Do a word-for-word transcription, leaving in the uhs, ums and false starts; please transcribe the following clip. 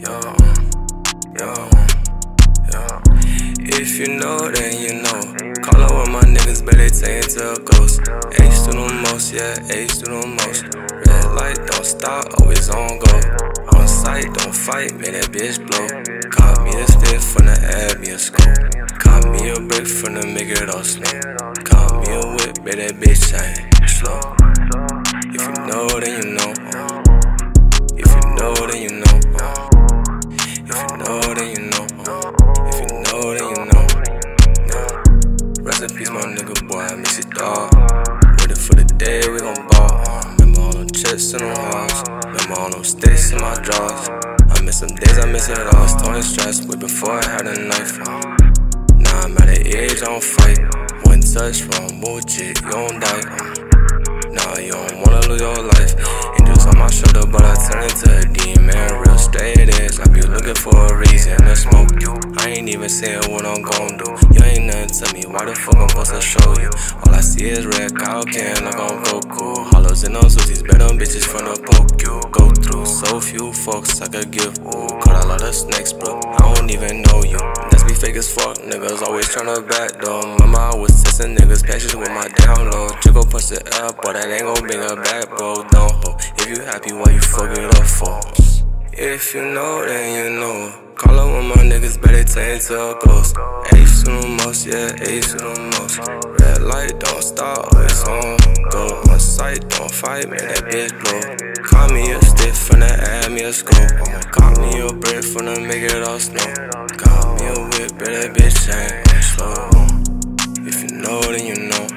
yo, yo, yo. If you know, then you know. Call up with my niggas, but they turn into a ghost. H to the most, yeah, H to the most. Red light, don't stop, always on go. On sight, don't fight, make that bitch blow. Caught me a stiff from the add me a scope. Caught me a brick from the make it all slow. Caught me a whip, bet that bitch ain't slow. If you know, then you know. If you know, then you know. If you know, then you know. If you know, then you know. Rest in peace, my nigga boy, I miss you, dog. Ready for the day, we gon' ball. Remember all them checks in them halls. Remember all them sticks in my drawers. I miss some days, I miss it all. Stone stress, way before I had a knife. Now I'm at an age, I don't fight. One touch, wrong move, chick, you don't die. Nah, you don't wanna lose your life. Angels on my shoulder, but I turn into a demon. Real straight edge, I be looking for a reason to smoke you. I ain't even saying what I'm gon' do. You ain't nothing to me, why the fuck I'm supposed to show you? All I see is red cow can, I'm gon' go cool. Hollows in those suits, bet them bitches from the poke you. Go through so few folks I could give. Ooh, caught a lot of snakes, bro, I don't even know you. That's be fake as fuck, niggas always tryna back though. Mama, I was testing niggas, patience with my download. Jiggle push the up, but that ain't gon' bring her back, bro. Don't hope. If you happy, why you fuck it up for? If you know, then you know. Call up with my niggas, bet they turn into a ghost. H to the most, yeah, H to the most. Red light, don't stop, always on go. On sight, don't fight, make that bitch blow. Call me a stiff from the add me a scope. I'ma call me a brick from the make it all snow. Call me a whip, bet that bitch ain't slow. If you know, then you know.